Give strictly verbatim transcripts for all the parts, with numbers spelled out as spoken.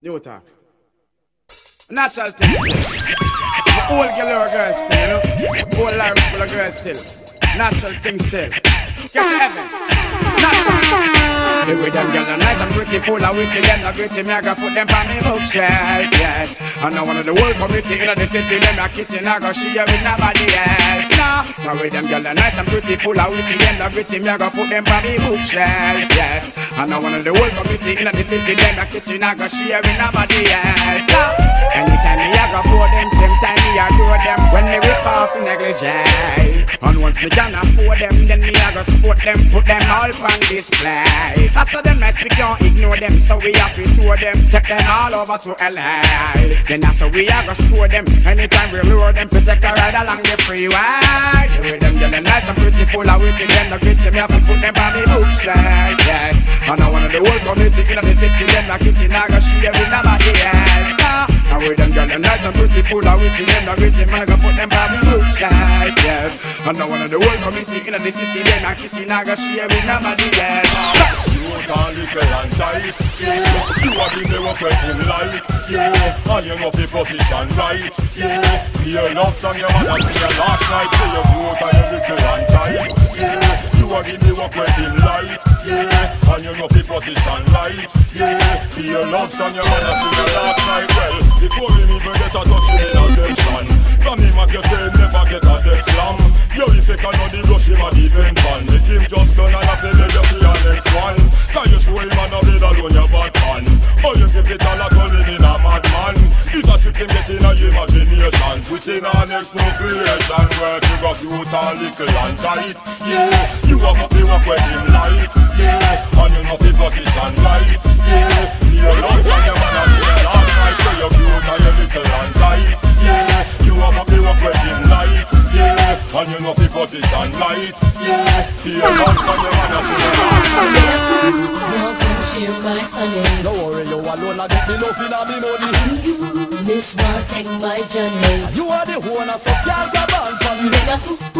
New tax. Natural things still. Old girl or girl still, you know. Old life full of girls still. Natural things still. Get your evidence. Natural. The way them girls are nice and pretty, full of witty, them not gritty, me I gotta put them on me bookshelf, yes. And now one of the whole community in the city, them a kitchen, I gotta share with nobody else. Nah, the way them girls are nice and pretty, full of witty, them not gritty, me I gotta put them on me bookshelf, yes. And now one of the whole community in the city, them a kitchen, I gotta share with nobody else. Nah. Anytime me I gotta pour them, same time me I grow them, when me rip off negligee. And once me can afford them, then me I gotta support them, put them all on display. I saw them nice, we can't ignore them, so we have to tour them, take them all over to L A. Then after we have to score them, anytime we lure them, to take a ride along the freeway. The way them getting nice and pretty, full of witty, them the gritty, me have to put them on the bookshelf, yes. And now one of the whole community in the city, them the kitchen, I go share with nobody else. Now with them getting nice and pretty, full of witty, them the gritty, man, I go put them on the bookshelf, yes. And now one of the whole community in the city, them the kitchen, I go share with nobody else. You can little and tight, yeah. You are the mirror when him like, yeah. And you know the position right, yeah. Your love song your mother sing your last night, say you broke and you little and tight, yeah. You are the mirror when him like, yeah. And you know the position right, yeah. Your love song your mother sing your last night, well. Before him even get a touch in attention, from him at you say never get a death slam. Yo, if you cannot the rush him a the event fan, make him just done and have to make you for your next one. Can you show him and a bit alone your bad man? Oh, you give it all a calling in a madman. It's a trick him get in a imagination, twisting our next new creation. Where you got cute and little and tight, yeah. You have up the work with him light, yeah. And you know the position right, yeah. You love on your man and say last night, say you're cute and you're little and tight, yeah. You have up the work with him light, yeah. And you know the position right, yeah. You love on your man and say last night. Won't come share my honey. Don't worry, you alone, I get me love in a me money. You, Miss One, take my journey. You are the owner, so can't grab on for me. Then I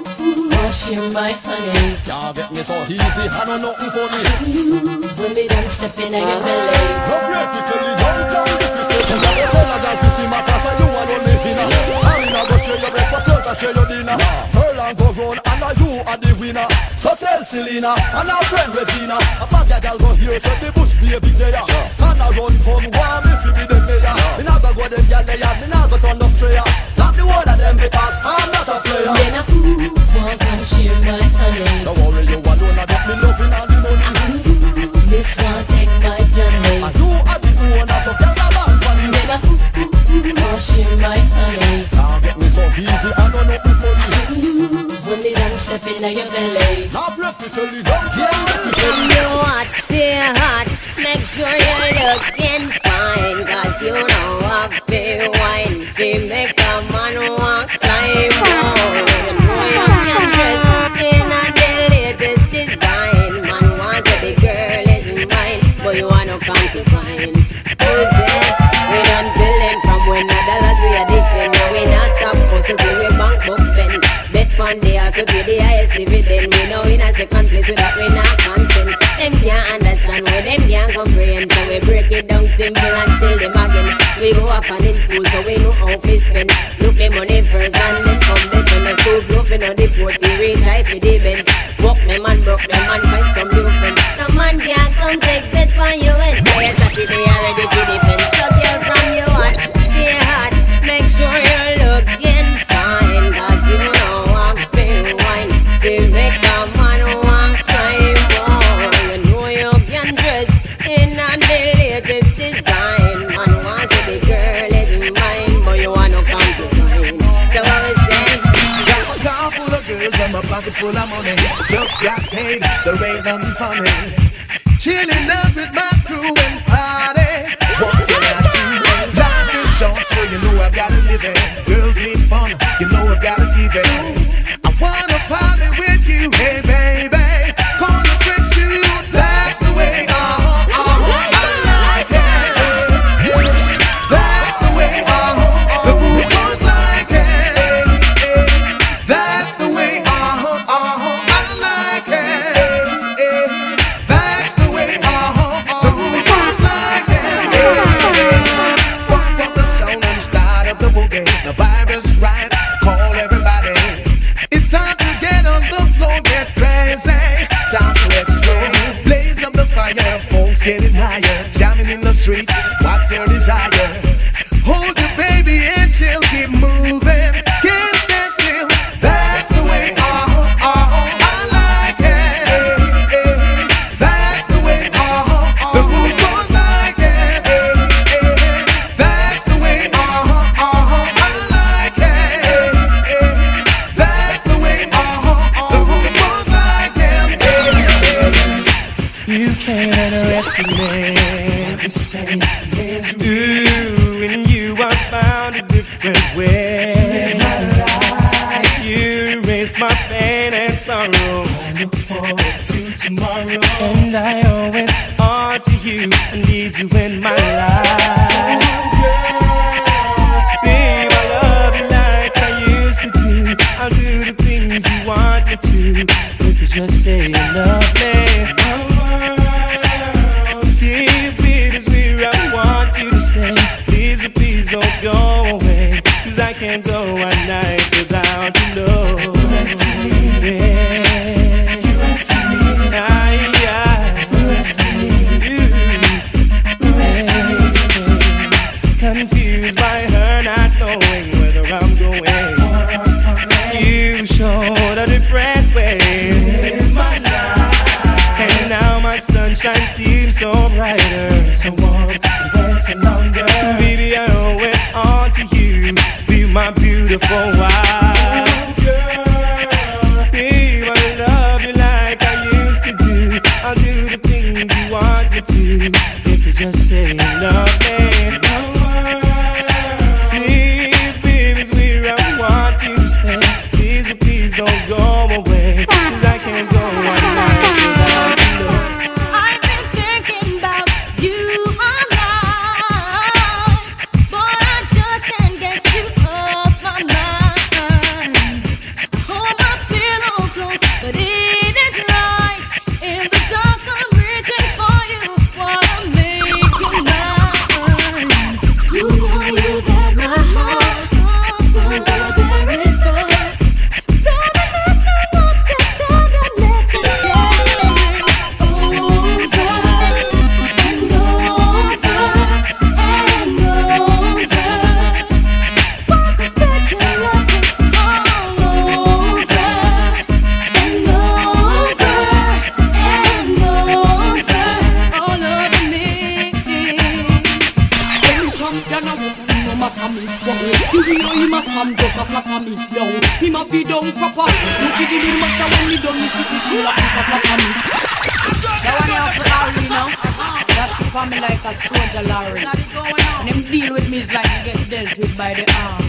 won't share my honey. Can't get me so easy, I know nothing for me. You, when me done step in your belly. No break it till you don't down the Christmas. And I tell a girl to see my class, and you alone live in a. I'm not gonna share your breakfast, don't share your dinner. Furlong go round, and now you are the winner. So tell Selena, and our friend Regina, a bad girl go here, so the bush be a big day. And I run from one, if you be the mayor. Me not go go them gyal there, me not go turn no strayer. Not the one of them because I'm not a player. Then I won't come share my honey. Don't worry, you alone, I get me loving and the money. You, Miss One, take my journey. And you are the owner, so tell the man for me. Then I won't share my honey. Can't get me so easy, I know nothing for you. You, when me done step in your belly. Not break it till you don't care. You hot, stay hot. Make sure you're looking fine. Cause you know I feel wine. Feel make a man walk climb on. You know you can dress in a the latest design. Man wants that the girl is mine, but you wanna come to find. Who's there? We done billing from when the dollars we are different. Now we not stop hustle till we bank book spend. Bet fund they also pay the highest dividend. We know in a second place without we not consent. Them can't understand why them can't comprehend. So we break it down simple and tell them again. We go up and in school so we know how to spend. Look the money first and then come the when the school bluffing on the forty reach high for the Benz. Walk them and broke them and find some new friends. The man can't come take set for you. It's by a Saturday already for defense. So girl from your heart, stay hot. Make sure you're looking fine. Cause you know I'm feel wine. They make a man walk climb on. You know you can dress in a the latest design. Man wants to the girl is mine, but you wanna come to find. So what we say? Got a car full of girls and my pocket full of money. Just got paid, the rain done funny. Chilling out with my crew and party. What can I do? Life is short, so you know I gotta live it. Girls need fun, you know I gotta give it. I wanna party with you, hey baby. Call your friends too, that's the way. Uh, uh, I like it. That's the way. Uh, the food goes like it. That's the way. Uh, uh, I like it. That's the way. Uh, the food goes like it. What's your desire? Hold your baby and she'll keep moving. Can't stand still. That's the way uh, uh, I like it. That's the way uh, the moon goes like it. That's the way uh, uh, I like it. That's the way uh, the moon goes like it. You came and rescued me. Ooh, and you I found a different way to live my life. You erased my pain and sorrow. I look forward to tomorrow, and I owe it all to you. I need you in my life. Babe, I love you like I used to do. I'll do the things you want me to. You could just say you love me. Please don't go away, 'cause I can't go a night without you, love. You rescue me, babe. You rescue me. Aye, aye. You rescue me. You rescue me. Confused by her not knowing whether I'm going. You showed a different way to live my life, and now my sunshine seems so brighter, so warm, went so longer. Baby, I owe it all to you. Be my beautiful wife. Babe, I love you like I used to do. I'll do the things you want me to. If you just say you love me. See, baby, it's where I want you to stay. Please, please don't go away, 'cause I can't go one night without you, love. I've been thinking about you all night. Boy, I just can't get you off my mind. I hold my pillow close, but it ain't right. In the dark, I'm reaching for you. Wanna make you mine. You know you've had my heart from the very start. Reminiscing of the tenderness again. Over and over and over. What was that you're loving all over and over and over all over me. When you champion a woman, no matter me, yo. You know he must come just a flatter me, yo. He must be done proper. You see the little master when he done, he see the school up a flatter me. That one you have to Larry, you know. That should for me like a soldier Larry. And him deal with me is like he get dealt with by the arm.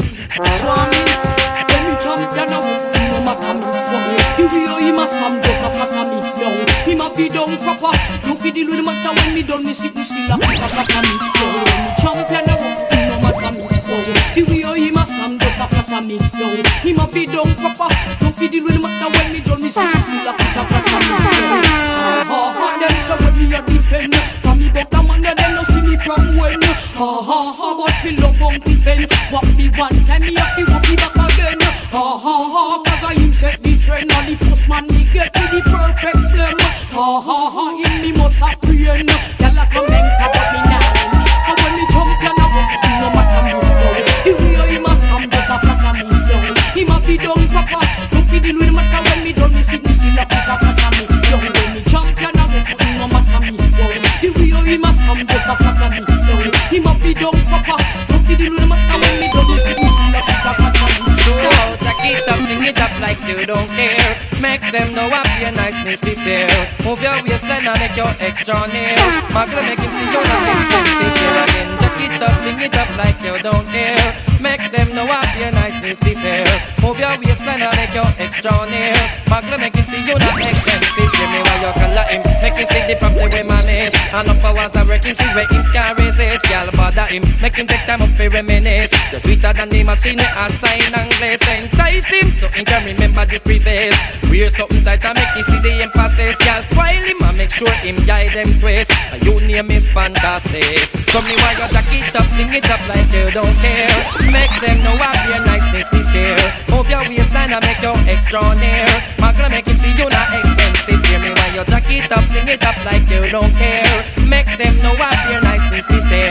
So I mean, when you champion a woman, no matter me, yo. You know he must come just a flatter me, yo. He must be done proper. You see the little master when he done, he see the school up a flatter me, yo. When you champion a woman, no matter me, yo. The way he must come just a flatter me, yo. He must be done proper. Don't be the little matter when me done me see the still a flatter me, yo. Ha ha, them so when me a defend. From me but the man they no see me from when. Ha ha ha, but me love Uncle Ben. What me one time me have to walk me back again. Ha ha ha, 'cause I him set the trend. And the first man me get me the perfect blem. Ha ha ha, him me must have friend. Y'all a come and come up me now. But when me jump and I walk, no matter me, yo. The way he must come just a flatter me, yo. He must be done proper. Don't be the little matter when me done me see me still a flatter me, yo. When me jump and I walk, no matter me, yo. The way he must come just a flatter me, yo. He must be done proper. Don't be the little matter when me done me see me still a flatter me. So Jack it up, bring it up like you don't care. Make them know I be a niceness this year. Move your waistline and make your extra near. Magla make him see you're not expensive here again. Jack it up, bring it up like you don't care. Make them know I be a niceness this year. Move your waistline and make your extra near. Magla make him see you're not expensive. Give me why you color him. Make him see the problem with my miss. And up hours I work him, see where him can resist. Y'all bother him, make him take time up for reminisce. You're sweeter than the machine with a sign and glaze. Entice him, so he can remember the previous. Wear something tight and make him see the emphasis. Y'all spoil him and make sure him guide them twist. And your name is fantastic. So me why you jack it up, fling it up like you don't care. Make them know I be a niceness this year. Move your waistline and make your extra near. Magla make him see you not expensive. Hear me why you jack it up, fling it up like you don't care. Make them know I be a niceness this year.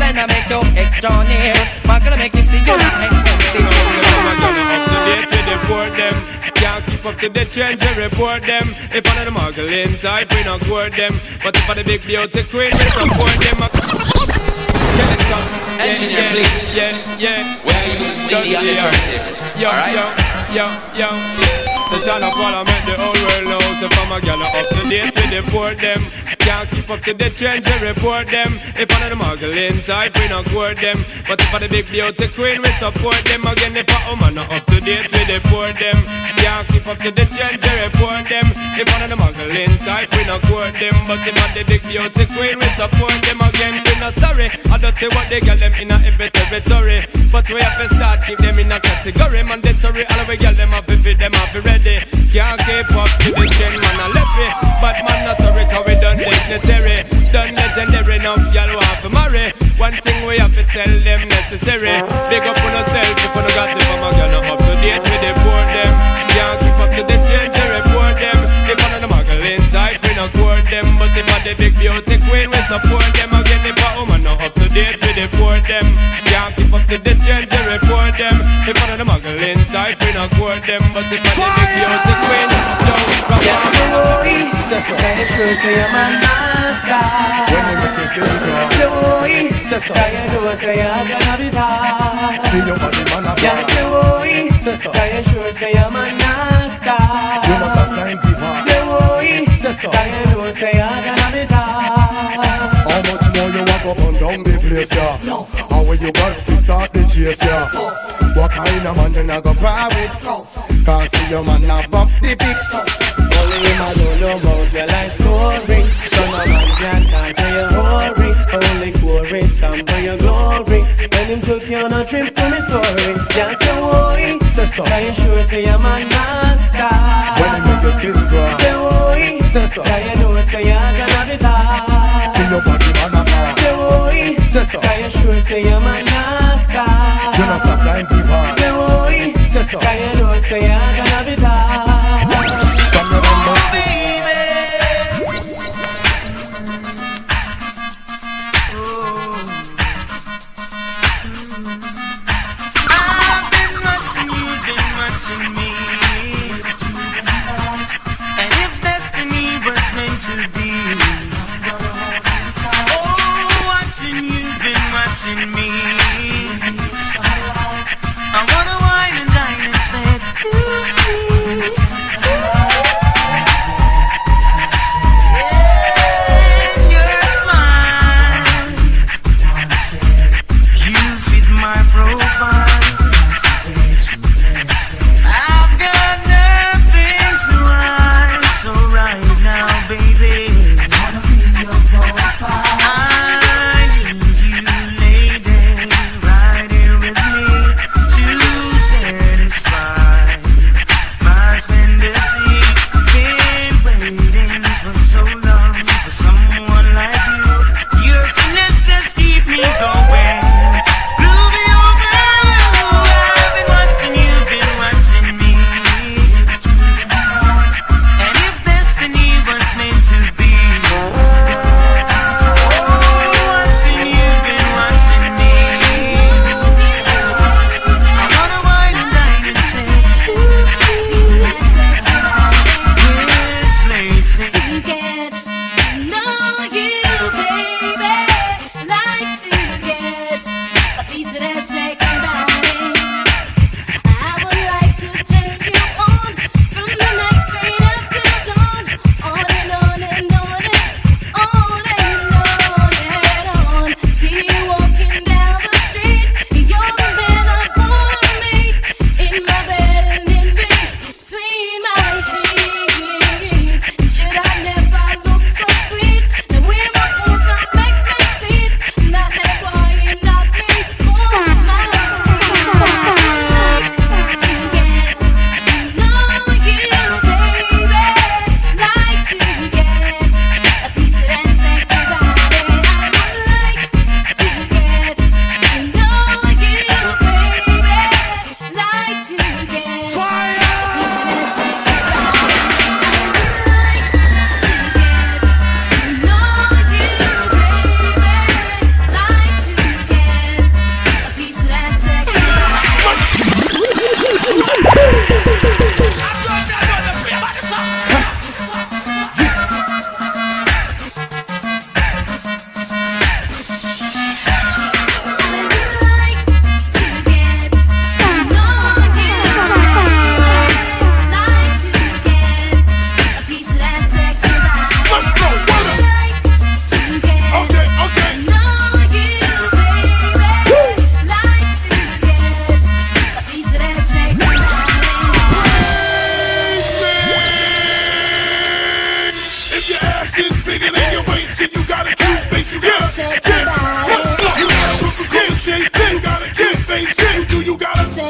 then I make you extra near. I'm gonna make him see you not expensive. I'm gonna up to date with the report them. Can't keep up to the trends, we report them. If one of the muggling type, we not court them. But if I the big beauty queen, we support them. Engineer, yeah, please. Yeah, yeah. Where you see the alternative? Yo, Alright? yo, yo, yo. The channel follow make the whole world know. So from a gal up to date, we deport them. Can't keep up to the trends, we report them. If one of the muggling type, we not court them. But if I the big beauty queen, we support them. Again, if a woman not up to date, we deport them. Can't keep up to the trends, we report them. If one of the muggling type, we not court them. But if I the big beauty queen, we support them. Again, we not sorry. I don't say what they get them in a every territory. But we have to start keep them in a category. Mandatory, all we get them up if them up ready. Can't keep up to the trend, man, I left it. But man, not sorry, cause we done dignitary. Done legendary, enough y'all want to marry. One thing we have to tell them necessary. Big up on yourself if you got it from a girl, not up to date, we deport them. Can't keep up to the trend, we report them. If one of the muggling type, we not court them. But if I the big beauty queen, we support them. Again, if a woman not up to date, we deport them. Can't keep up to the trend, we report them. If one of the muggling type, we not court them. But if I the big beauty queen, don't come on. Can you prove to your man master? When you make this thing go Joey, can you know say you're gonna be bad? Feel your body man a bad Joey, can you sure say you're man master? You must have time to pass Joey, can you know say you're gonna be bad? How much more you walk up and down the place, yeah? How will you got to start the chase, yeah? What kind of man you not go private? Can't see your man not bump the big stuff. Only him I don't know about your life scoring. So no man can can't tell you hurry. Only chorus some for your glory. When him took you on a trip to Missouri, can't say why. Say so. Can you sure say you're my master? When he make your skin grow. Say why. Say so. Can you know say you're gonna be bad? Feel your body man a bad. Say why. Say so. Can you sure say you're my master? You not stop time people. Say why. Say so. Can you know say you're gonna be bad? I need you, lady.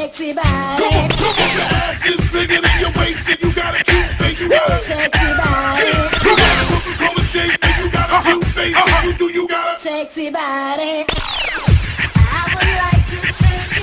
Sexy body. Come on, come on, your ass is bigger than your waist, and you got a cute face. You got a sexy body. You got a Coca-Cola shake, and you got a cute face, and you do, you got a sexy body. I would like to take